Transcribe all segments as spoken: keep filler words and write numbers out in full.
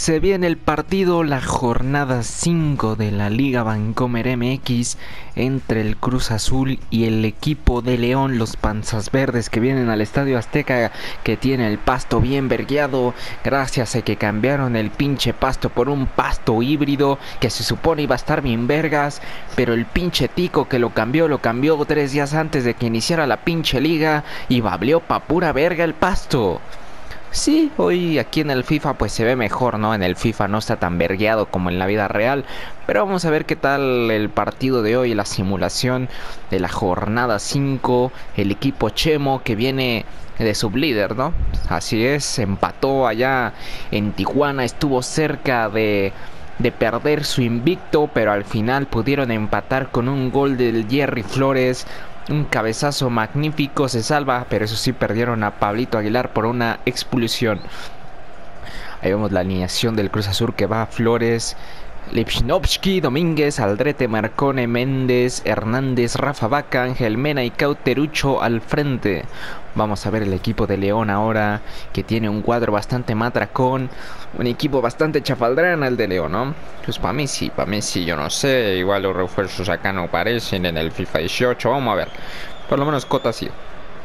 Se viene el partido, la jornada cinco de la Liga Vancomer M X entre el Cruz Azul y el equipo de León, los Panzas Verdes, que vienen al Estadio Azteca, que tiene el pasto bien vergueado, gracias a que cambiaron el pinche pasto por un pasto híbrido que se supone iba a estar bien vergas, pero el pinche tico que lo cambió, lo cambió tres días antes de que iniciara la pinche liga y valió pa' pura verga el pasto. Sí, hoy aquí en el FIFA pues se ve mejor, ¿no? En el FIFA no está tan vergueado como en la vida real. Pero vamos a ver qué tal el partido de hoy, la simulación de la jornada cinco. El equipo Chemo que viene de sublíder, ¿no? Así es, empató allá en Tijuana, estuvo cerca de... de perder su invicto, pero al final pudieron empatar con un gol del Jerry Flores. Un cabezazo magnífico, se salva, pero eso sí, perdieron a Pablito Aguilar por una expulsión. Ahí vemos la alineación del Cruz Azul, que va a Flores, Lipchinovsky, Domínguez, Aldrete, Marcone, Méndez, Hernández, Rafa Vaca, Ángel Mena y Cauterucho al frente. Vamos a ver el equipo de León ahora, que tiene un cuadro bastante matracón, un equipo bastante chafaldrana el de León, ¿no? Pues para mí sí, para mí sí, yo no sé, igual los refuerzos acá no aparecen en el FIFA dieciocho, vamos a ver, por lo menos Cota sí.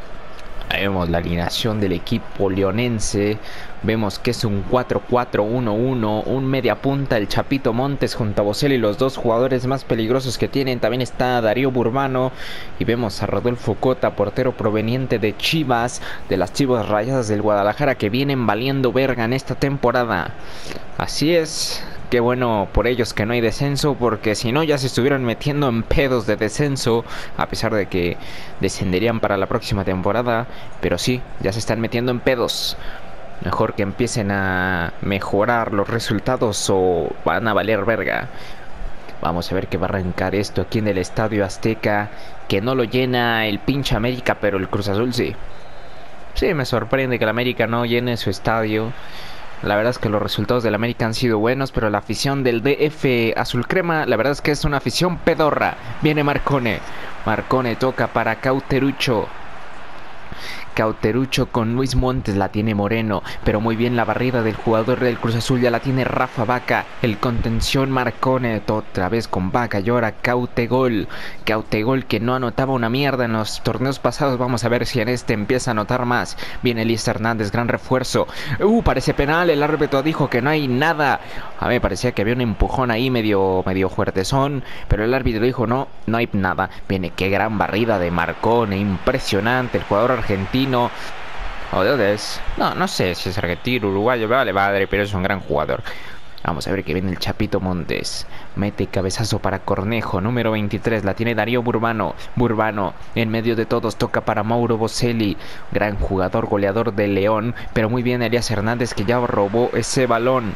Ahí vemos la alineación del equipo leonense. Vemos que es un cuatro cuatro uno uno. Un media punta, el Chapito Montes junto a Boselli, los dos jugadores más peligrosos que tienen. También está Darío Burbano. Y vemos a Rodolfo Cota, portero proveniente de Chivas, de las Chivas Rayadas del Guadalajara, que vienen valiendo verga en esta temporada. Así es. Qué bueno por ellos que no hay descenso, porque si no ya se estuvieran metiendo en pedos de descenso, a pesar de que descenderían para la próxima temporada. Pero sí, ya se están metiendo en pedos. Mejor que empiecen a mejorar los resultados o van a valer verga. Vamos a ver qué va a arrancar esto aquí en el Estadio Azteca, que no lo llena el pinche América, pero el Cruz Azul sí. Sí, me sorprende que el América no llene su estadio. La verdad es que los resultados del América han sido buenos, pero la afición del D F Azul Crema, la verdad es que es una afición pedorra. Viene Marcone. Marcone toca para Cauterucho. Cauterucho con Luis Montes, la tiene Moreno, pero muy bien la barrida del jugador del Cruz Azul, ya la tiene Rafa Vaca, el contención Marcone, otra vez con Vaca, y ahora Cautegol, Cautegol que no anotaba una mierda en los torneos pasados, vamos a ver si en este empieza a anotar más. Viene Elías Hernández, gran refuerzo, uh, parece penal, el árbitro dijo que no hay nada, a ver, parecía que había un empujón ahí medio, medio fuertezón, pero el árbitro dijo no, no hay nada. Viene, qué gran barrida de Marcone, impresionante, el jugador argentino. ¿O de dónde es? No, no sé si es argentino, uruguayo, vale, madre, pero es un gran jugador. Vamos a ver que viene el Chapito Montes. Mete cabezazo para Cornejo, número veintitrés, la tiene Darío Burbano. Burbano, en medio de todos, toca para Mauro Boselli. Gran jugador, goleador de León, pero muy bien Elías Hernández, que ya robó ese balón.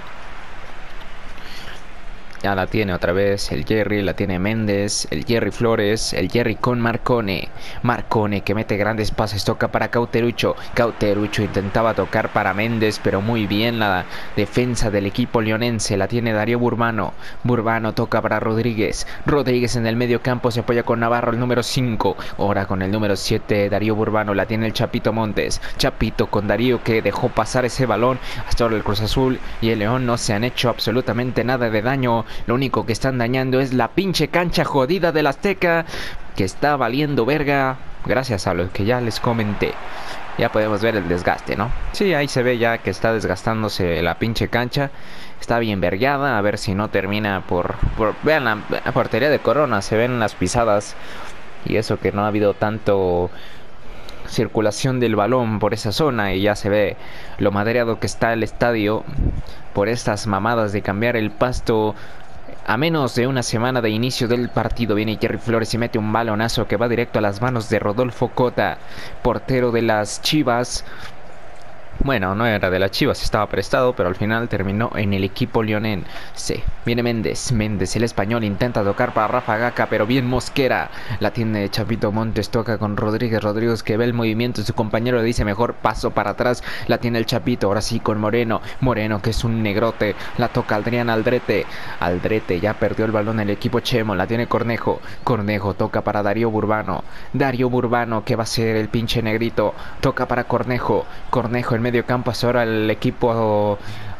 Ya la tiene otra vez el Jerry, la tiene Méndez, el Jerry Flores, el Jerry con Marcone. Marcone que mete grandes pases, toca para Cauterucho. Cauterucho intentaba tocar para Méndez, pero muy bien la defensa del equipo leonense. La tiene Darío Burbano. Burbano toca para Rodríguez. Rodríguez en el medio campo se apoya con Navarro, el número cinco. Ahora con el número siete, Darío Burbano, la tiene el Chapito Montes. Chapito con Darío que dejó pasar ese balón. Hasta ahora el Cruz Azul y el León no se han hecho absolutamente nada de daño. Lo único que están dañando es la pinche cancha jodida del Azteca, que está valiendo verga, gracias a lo que ya les comenté. Ya podemos ver el desgaste, ¿no? Sí, ahí se ve ya que está desgastándose la pinche cancha. Está bien vergueada, a ver si no termina por... por vean la, la portería de Corona, se ven las pisadas. Y eso que no ha habido tanto circulación del balón por esa zona, y ya se ve lo madreado que está el estadio por estas mamadas de cambiar el pasto. A menos de una semana de inicio del partido viene Jerry Flores y mete un balonazo que va directo a las manos de Rodolfo Cota, portero de las Chivas. Bueno, no era de las Chivas, estaba prestado, pero al final terminó en el equipo leonense. Viene Méndez, Méndez, el español, intenta tocar para Rafa Vaca, pero bien Mosquera. La tiene Chapito Montes, toca con Rodríguez, Rodríguez que ve el movimiento, su compañero le dice mejor paso para atrás. La tiene el Chapito, ahora sí con Moreno, Moreno que es un negrote, la toca Adrián Aldrete. Aldrete ya perdió el balón el equipo Chemo, la tiene Cornejo, Cornejo toca para Darío Burbano. Darío Burbano que va a ser el pinche negrito, toca para Cornejo, Cornejo en medio campo, hasta ahora el equipo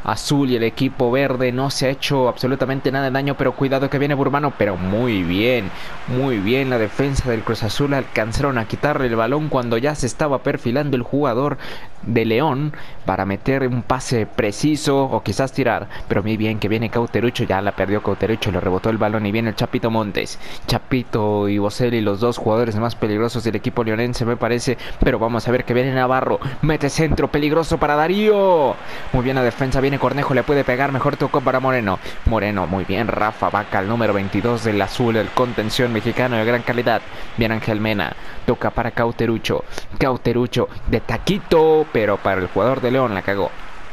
azul y el equipo verde no se ha hecho absolutamente nada de daño, pero cuidado que viene Burbano, pero muy bien, muy bien la defensa del Cruz Azul, alcanzaron a quitarle el balón cuando ya se estaba perfilando el jugador de León para meter un pase preciso o quizás tirar, pero muy bien que viene Cauterucho, ya la perdió Cauterucho, le rebotó el balón y viene el Chapito Montes, Chapito y Boselli, los dos jugadores más peligrosos del equipo leonense me parece, pero vamos a ver que viene Navarro, mete centro peligroso para Darío, muy bien la defensa, viene Cornejo, le puede pegar, mejor tocó para Moreno, Moreno, muy bien, Rafa Vaca, el número veintidós del azul, el contención mexicano de gran calidad, bien Ángel Mena, toca para Cauterucho, Cauterucho de taquito, pero para el jugador de León la cagó.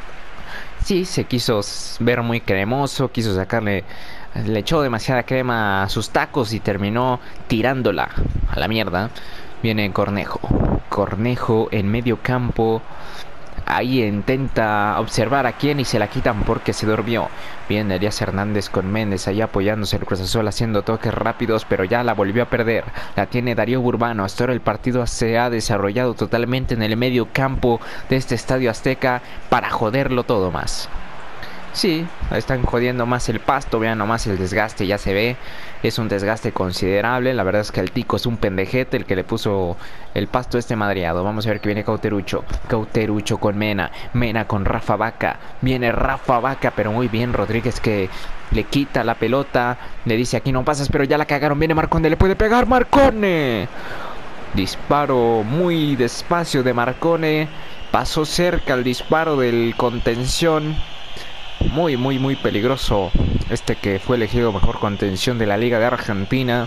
Sí, se quiso ver muy cremoso, quiso sacarle, le echó demasiada crema a sus tacos y terminó tirándola a la mierda. Viene Cornejo, Cornejo en medio campo. Ahí intenta observar a quién y se la quitan porque se durmió. Bien, Elías Hernández con Méndez ahí apoyándose el Cruz Azul haciendo toques rápidos, pero ya la volvió a perder. La tiene Darío Burbano. Hasta ahora el partido se ha desarrollado totalmente en el medio campo de este Estadio Azteca para joderlo todo más. Sí, están jodiendo más el pasto, vean nomás el desgaste, ya se ve, es un desgaste considerable, la verdad es que el Tico es un pendejete el que le puso el pasto este madreado. Vamos a ver que viene Cauterucho, Cauterucho con Mena, Mena con Rafa Vaca, viene Rafa Vaca, pero muy bien Rodríguez que le quita la pelota, le dice aquí no pasas, pero ya la cagaron, viene Marcone, le puede pegar Marcone, disparo muy despacio de Marcone, pasó cerca el disparo del contención. Muy, muy, muy peligroso este que fue elegido mejor contención de la Liga de Argentina.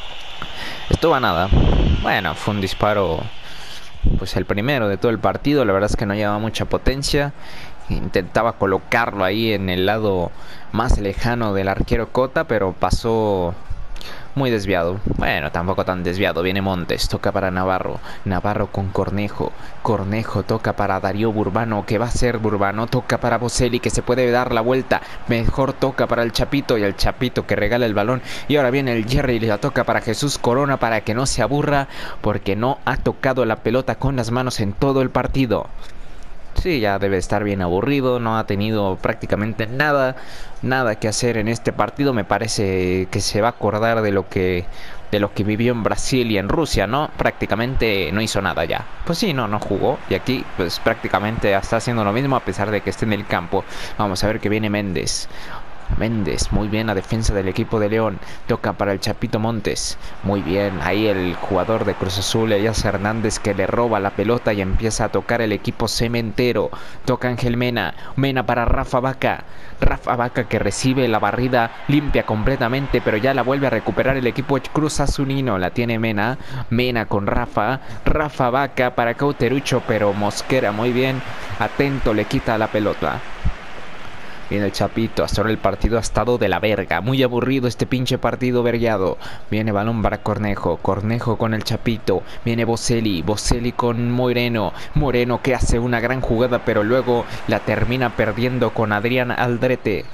Esto va nada. Bueno, fue un disparo, pues el primero de todo el partido. La verdad es que no llevaba mucha potencia. Intentaba colocarlo ahí en el lado más lejano del arquero Cota, pero pasó muy desviado. Bueno, tampoco tan desviado. Viene Montes, toca para Navarro, Navarro con Cornejo, Cornejo toca para Darío Burbano, que va a ser Burbano, toca para Boselli que se puede dar la vuelta, mejor toca para el Chapito y el Chapito que regala el balón, y ahora viene el Jerry y la toca para Jesús Corona para que no se aburra porque no ha tocado la pelota con las manos en todo el partido. Sí, ya debe estar bien aburrido, no ha tenido prácticamente nada, nada que hacer en este partido. Me parece que se va a acordar de lo que, de lo que vivió en Brasil y en Rusia, ¿no? Prácticamente no hizo nada ya. Pues sí, no, no jugó. Y aquí, pues prácticamente está haciendo lo mismo a pesar de que esté en el campo. Vamos a ver que viene Méndez. Méndez, muy bien la defensa del equipo de León, toca para el Chapito Montes, muy bien, ahí el jugador de Cruz Azul, Elías Hernández que le roba la pelota y empieza a tocar el equipo cementero, toca Ángel Mena, Mena para Rafa Vaca, Rafa Vaca que recibe la barrida limpia completamente, pero ya la vuelve a recuperar el equipo Cruz Azulino, la tiene Mena, Mena con Rafa, Rafa Vaca para Cauterucho, pero Mosquera muy bien, atento, le quita la pelota. Viene el Chapito, hasta ahora el partido ha estado de la verga, muy aburrido este pinche partido vergueado. Viene balón para Cornejo, Cornejo con el Chapito, viene Boselli, Boselli con Moreno, Moreno que hace una gran jugada pero luego la termina perdiendo con Adrián Aldrete.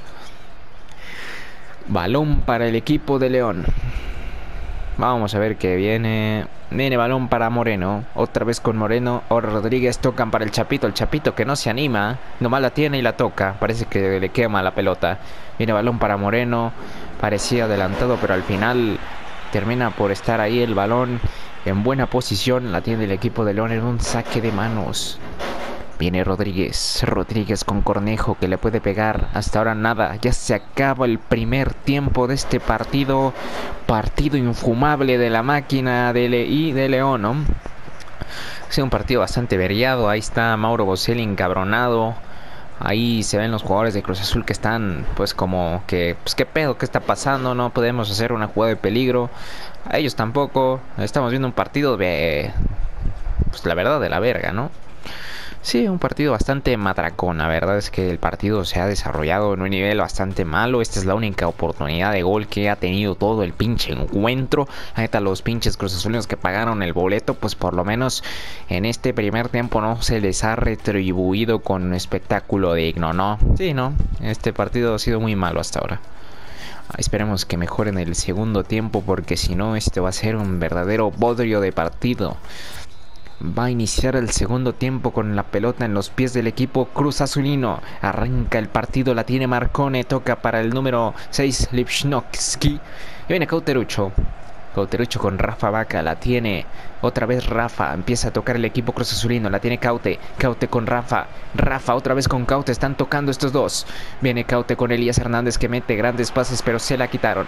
Balón para el equipo de León. Vamos a ver que viene... Viene balón para Moreno. Otra vez con Moreno. Ahora Rodríguez tocan para el Chapito. El Chapito que no se anima. Nomás la tiene y la toca. Parece que le quema la pelota. Viene balón para Moreno. Parecía adelantado, pero al final termina por estar ahí el balón en buena posición. La tiene el equipo de León en un saque de manos. Viene Rodríguez, Rodríguez con Cornejo que le puede pegar, hasta ahora nada, ya se acaba el primer tiempo de este partido, partido infumable de la máquina de, Le y de León, ¿no? Ha sido un partido bastante variado, ahí está Mauro Boselli encabronado, ahí se ven los jugadores de Cruz Azul que están pues como que, pues qué pedo, qué está pasando, no podemos hacer una jugada de peligro, a ellos tampoco, estamos viendo un partido de, pues la verdad de la verga, ¿no? Sí, un partido bastante matracón. La verdad es que el partido se ha desarrollado en un nivel bastante malo. Esta es la única oportunidad de gol que ha tenido todo el pinche encuentro. La neta, los pinches cruzazulinos que pagaron el boleto, pues por lo menos en este primer tiempo no se les ha retribuido con un espectáculo digno, ¿no? Sí, ¿no? Este partido ha sido muy malo hasta ahora. Esperemos que mejoren el segundo tiempo porque si no, este va a ser un verdadero bodrio de partido. Va a iniciar el segundo tiempo con la pelota en los pies del equipo Cruz Azulino. Arranca el partido, la tiene Marcone, toca para el número seis, Lipschnowski. Y viene Cauterucho. Cauterucho con Rafa Vaca, la tiene otra vez Rafa, empieza a tocar el equipo Cruz Azulino, la tiene Caute, Caute con Rafa, Rafa otra vez con Caute, están tocando estos dos. Viene Caute con Elías Hernández que mete grandes pases, pero se la quitaron.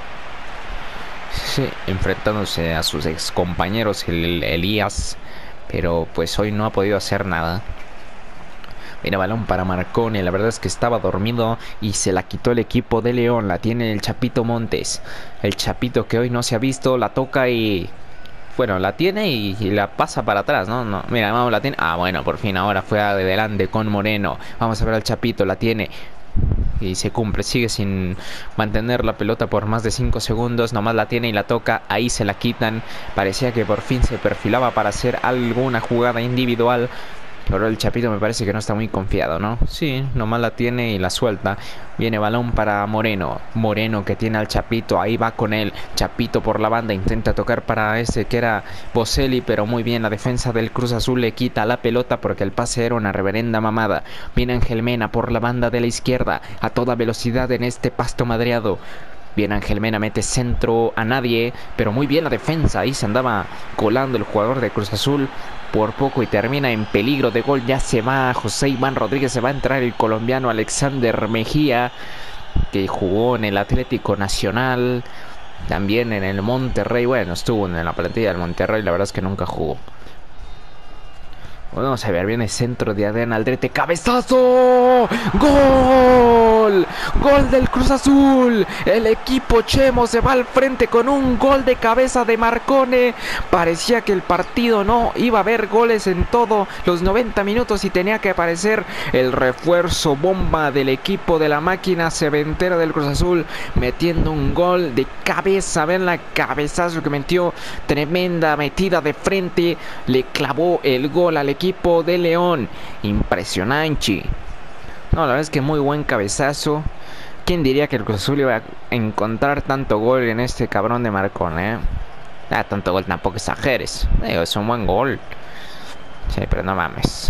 Sí, enfrentándose a sus ex compañeros, el Elías, pero pues hoy no ha podido hacer nada. Viene balón para Marcone, la verdad es que estaba dormido y se la quitó el equipo de León. La tiene el Chapito Montes, el Chapito que hoy no se ha visto, la toca y... Bueno, la tiene y, y la pasa para atrás, ¿no? no Mira, vamos, la tiene... Ah, bueno, por fin ahora fue adelante con Moreno. Vamos a ver al Chapito, la tiene... Y se cumple, sigue sin mantener la pelota por más de cinco segundos. Nomás la tiene y la toca, ahí se la quitan. Parecía que por fin se perfilaba para hacer alguna jugada individual, pero el Chapito me parece que no está muy confiado, ¿no? Sí, nomás la tiene y la suelta. Viene balón para Moreno. Moreno que tiene al Chapito, ahí va con él. Chapito por la banda, intenta tocar para ese que era Boselli, pero muy bien, la defensa del Cruz Azul le quita la pelota porque el pase era una reverenda mamada. Viene Ángel Mena por la banda de la izquierda, a toda velocidad en este pasto madreado. Bien, Ángel Mena mete centro a nadie, pero muy bien la defensa. Ahí se andaba colando el jugador de Cruz Azul por poco y termina en peligro de gol. Ya se va José Iván Rodríguez, se va a entrar el colombiano Alexander Mejía, que jugó en el Atlético Nacional, también en el Monterrey. Bueno, estuvo en la plantilla del Monterrey, la verdad es que nunca jugó. Vamos a ver, viene el centro de Adrián Aldrete, ¡cabezazo! ¡Gol! ¡Gol del Cruz Azul! El equipo Chemo se va al frente con un gol de cabeza de Marcone. Parecía que el partido no iba a haber goles en todos los noventa minutos y tenía que aparecer el refuerzo bomba del equipo de la máquina cementera del Cruz Azul, metiendo un gol de cabeza. Ven la cabezazo que metió, tremenda metida de frente, le clavó el gol al equipo equipo de León. Impresionante. No, la verdad es que muy buen cabezazo. ¿Quién diría que el Cruz Azul iba a encontrar tanto gol en este cabrón de Marcone, eh? Ah, tanto gol tampoco exageres. Digo, es un buen gol. Sí, pero no mames.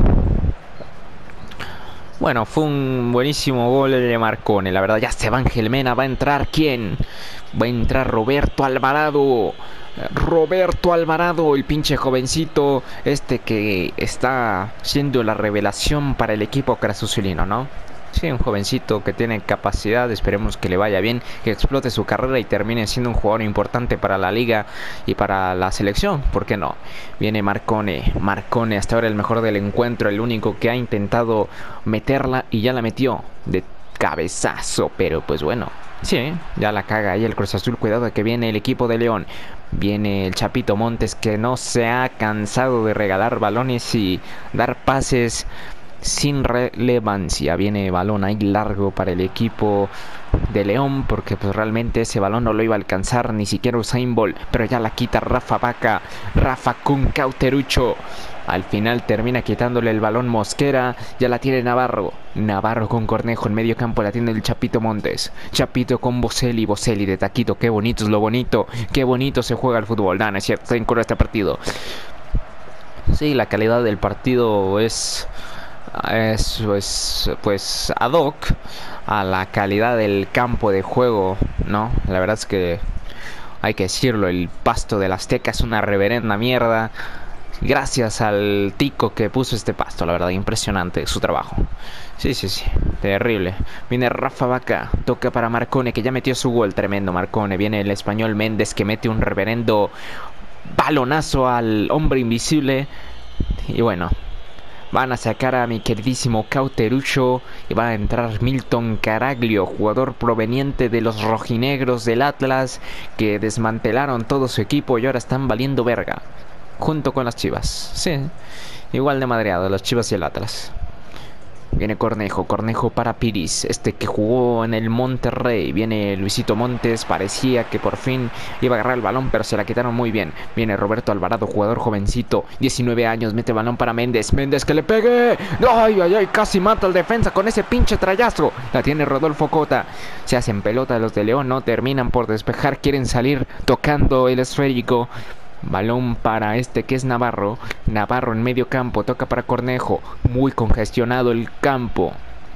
Bueno, fue un buenísimo gol de Marcone. La verdad, ya se va Ángel Mena. ¿Va a entrar quién? Va a entrar Roberto Alvarado. Roberto Alvarado, el pinche jovencito este que está siendo la revelación para el equipo cruzazulino, ¿no? Sí, un jovencito que tiene capacidad, esperemos que le vaya bien, que explote su carrera y termine siendo un jugador importante para la liga y para la selección, ¿por qué no? Viene Marcone, Marcone hasta ahora el mejor del encuentro, el único que ha intentado meterla y ya la metió de cabezazo, pero pues bueno, sí, ya la caga ahí el Cruz Azul. Cuidado de que viene el equipo de León. Viene el Chapito Montes, que no se ha cansado de regalar balones y dar pases sin relevancia. Viene balón ahí largo para el equipo de León, porque pues realmente ese balón no lo iba a alcanzar ni siquiera Usain Bolt, pero ya la quita Rafa Vaca. Rafa con Cauterucho. Al final termina quitándole el balón Mosquera. Ya la tiene Navarro. Navarro con Cornejo. En medio campo la tiene el Chapito Montes. Chapito con Boselli. Boselli de taquito. Qué bonito es lo bonito. Qué bonito se juega el fútbol. No, no es cierto. Está en coro este partido. Sí, la calidad del partido es... Es pues, pues ad hoc a la calidad del campo de juego, ¿no? La verdad es que hay que decirlo. El pasto del Azteca es una reverenda mierda. Gracias al tico que puso este pasto, la verdad, impresionante su trabajo. Sí, sí, sí, terrible. Viene Rafa Vaca, toca para Marcone, que ya metió su gol, tremendo Marcone. Viene el español Méndez, que mete un reverendo balonazo al hombre invisible. Y bueno, van a sacar a mi queridísimo Cauterucho y va a entrar Milton Caraglio, jugador proveniente de los rojinegros del Atlas, que desmantelaron todo su equipo y ahora están valiendo verga. Junto con las Chivas. Sí, igual de madreado las Chivas y el Atlas. Viene Cornejo, Cornejo para Piris, este que jugó en el Monterrey. Viene Luisito Montes, parecía que por fin iba a agarrar el balón, pero se la quitaron muy bien. Viene Roberto Alvarado, jugador jovencito, diecinueve años, mete balón para Méndez. Méndez que le pegue. Ay, ay, ay, casi mata al defensa con ese pinche trayazo. La tiene Rodolfo Cota. Se hacen pelota los de León, no terminan por despejar, quieren salir tocando el esférico. Balón para este que es Navarro. Navarro en medio campo, toca para Cornejo. Muy congestionado el campo.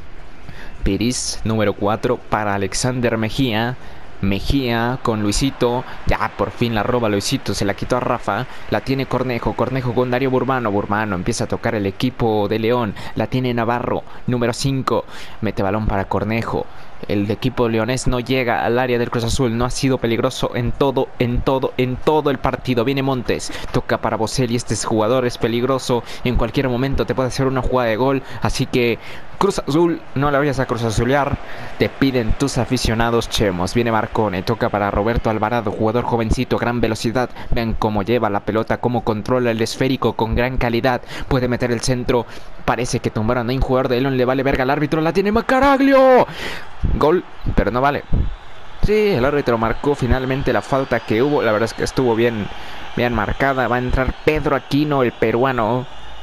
Piris, número cuatro, para Alexander Mejía. Mejía con Luisito. Ya por fin la roba Luisito. Se la quitó a Rafa. La tiene Cornejo. Cornejo con Darío Burbano. Burbano empieza a tocar el equipo de León. La tiene Navarro. Número cinco. Mete balón para Cornejo. El equipo leonés no llega al área del Cruz Azul. No ha sido peligroso en todo, en todo, en todo el partido. Viene Montes. Toca para Boselli. Este jugador es peligroso. En cualquier momento te puede hacer una jugada de gol. Así que Cruz Azul, no la vayas a Cruz Azulear. Te piden tus aficionados chemos. Viene Marcone. Toca para Roberto Alvarado. Jugador jovencito, gran velocidad. Vean cómo lleva la pelota, cómo controla el esférico con gran calidad. Puede meter el centro. Parece que tumbaron a un jugador de León. Le vale verga al árbitro. La tiene Macaraglio. Gol, pero no vale. Sí, el árbitro marcó finalmente la falta que hubo. La verdad es que estuvo bien, bien marcada. Va a entrar Pedro Aquino, el peruano.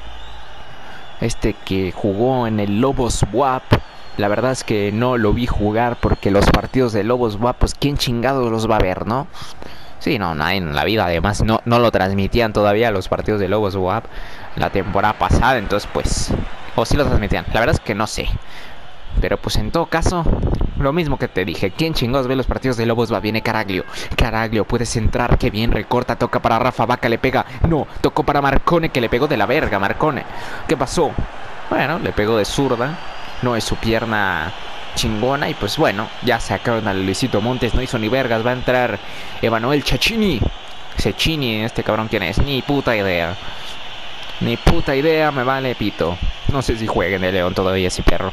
Este que jugó en el Lobos B U A P. La verdad es que no lo vi jugar porque los partidos de Lobos B U A P, pues quién chingado los va a ver, ¿no? Sí, no, nadie en la vida. Además, no, no lo transmitían todavía los partidos de Lobos B U A P la temporada pasada. Entonces, pues, o sí lo transmitían. La verdad es que no sé. Pero pues en todo caso, lo mismo que te dije. ¿Quién chingados ve los partidos de Lobos? Va, viene Caraglio. Caraglio, puedes entrar. Qué bien, recorta, toca para Rafa Vaca, le pega. No, tocó para Marcone, que le pegó de la verga, Marcone. ¿Qué pasó? Bueno, le pegó de zurda. No es su pierna chingona. Y pues bueno, ya sacaron a Luisito Montes. No hizo ni vergas. Va a entrar Emanuel Cecchini. Cecchini, este cabrón, ¿quién es? Ni puta idea. Ni puta idea, me vale pito. No sé si jueguen el León todavía ese perro.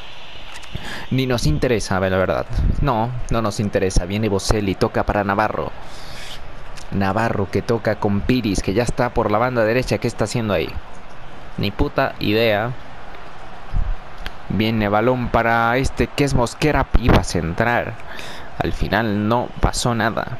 Ni nos interesa, la verdad. No, no nos interesa. Viene Boselli, toca para Navarro. Navarro que toca con Piris, que ya está por la banda derecha. ¿Qué está haciendo ahí? Ni puta idea. Viene balón para este que es Mosquera. Iba a centrar. Al final no pasó nada.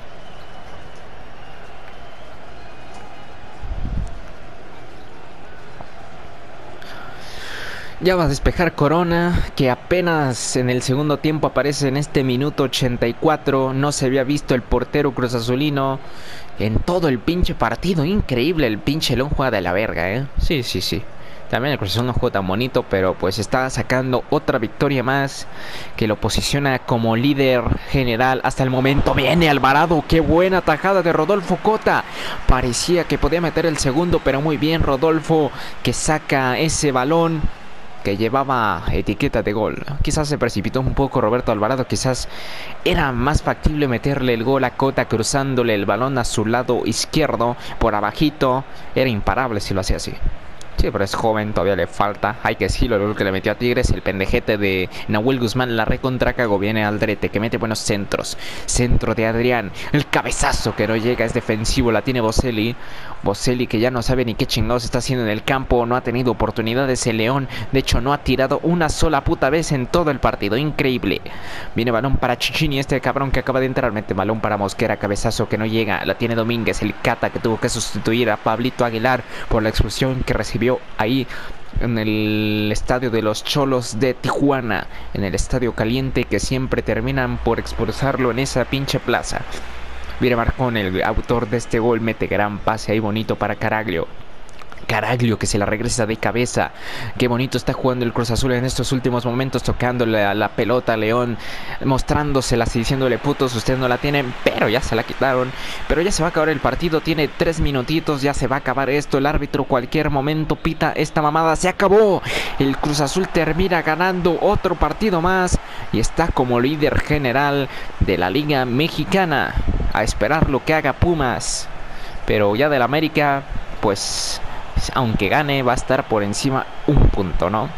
Ya va a despejar Corona, que apenas en el segundo tiempo aparece en este minuto ochenta y cuatro. No se había visto el portero cruzazulino en todo el pinche partido. Increíble, el pinche León juega de la verga, ¿eh? Sí, sí, sí. También el Cruz Azul no juega tan bonito, pero pues está sacando otra victoria más que lo posiciona como líder general hasta el momento. Viene Alvarado, qué buena tajada de Rodolfo Cota. Parecía que podía meter el segundo, pero muy bien Rodolfo, que saca ese balón que llevaba etiqueta de gol. Quizás se precipitó un poco Roberto Alvarado. Quizás era más factible meterle el gol a Cota cruzándole el balón a su lado izquierdo por abajito. Era imparable si lo hacía así. Sí, pero es joven, todavía le falta. Hay que decirlo, el gol que le metió a Tigres. El pendejete de Nahuel Guzmán la recontra cagó. Viene Aldrete, que mete buenos centros. Centro de Adrián. El cabezazo que no llega, es defensivo. La tiene Boselli. Boselli que ya no sabe ni qué chingados está haciendo en el campo. No ha tenido oportunidades el León. De hecho, no ha tirado una sola puta vez en todo el partido. Increíble. Viene balón para Cecchini, este cabrón que acaba de entrar. Mete balón para Mosquera. Cabezazo que no llega. La tiene Domínguez. El Cata que tuvo que sustituir a Pablito Aguilar por la expulsión que recibió ahí en el estadio de los Cholos de Tijuana, en el estadio caliente que siempre terminan por expulsarlo en esa pinche plaza. Viene Marcone, el autor de este gol, mete gran pase ahí bonito para Caraglio. Caraglio que se la regresa de cabeza. Qué bonito está jugando el Cruz Azul en estos últimos momentos, tocándole a la pelota a León, mostrándoselas y diciéndole putos, ustedes no la tienen, pero ya se la quitaron. Pero ya se va a acabar el partido, tiene tres minutitos, ya se va a acabar esto. El árbitro cualquier momento pita esta mamada, se acabó. El Cruz Azul termina ganando otro partido más y está como líder general de la Liga Mexicana. A esperar lo que haga Pumas. Pero ya del América, pues aunque gane, va a estar por encima un punto, ¿no?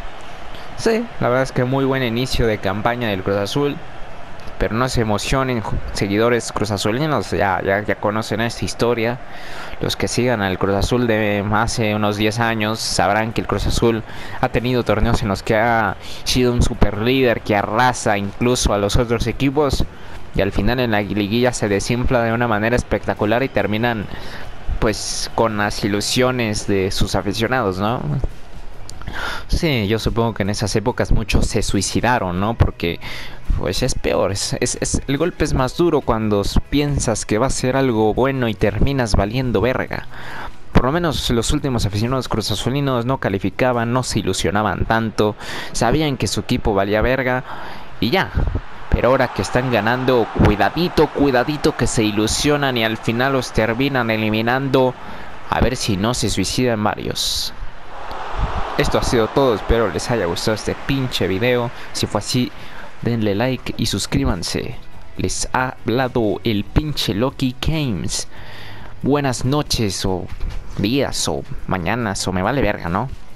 Sí, la verdad es que muy buen inicio de campaña del Cruz Azul. Pero no se emocionen, seguidores cruzazulinos, ya, ya, ya conocen esta historia. Los que sigan al Cruz Azul de hace unos diez años sabrán que el Cruz Azul ha tenido torneos en los que ha sido un super líder que arrasa incluso a los otros equipos. Y al final en la liguilla se desinfla de una manera espectacular y terminan pues con las ilusiones de sus aficionados, ¿no? Sí, yo supongo que en esas épocas muchos se suicidaron, ¿no? Porque pues es peor, es, es, es- el golpe es más duro cuando s- piensas que va a ser algo bueno y terminas valiendo verga. Por lo menos los últimos aficionados cruzazulinos no calificaban, no se ilusionaban tanto, sabían que su equipo valía verga y ya. Pero ahora que están ganando, cuidadito, cuidadito que se ilusionan y al final los terminan eliminando. A ver si no se suicidan varios. Esto ha sido todo, espero les haya gustado este pinche video. Si fue así, denle like y suscríbanse. Les ha hablado el pinche Loki Games. Buenas noches o días o mañanas o me vale verga, ¿no?